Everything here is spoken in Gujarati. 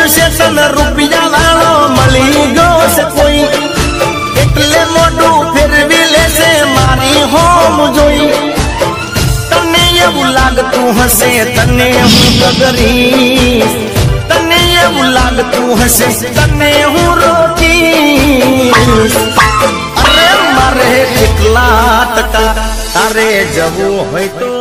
દિવસે તને રૂપિયા વાળો મળી ગયો છે કોઈ એટલે મોઢું ફેરવી લેશે મારી હોમ જોઈ તને એવું લાગતું હશે તને હું બગરીશ તને એવું લાગતું હશે તને હું રોકીશ અરે મારે 1 લાખ તારે જવું હોય તો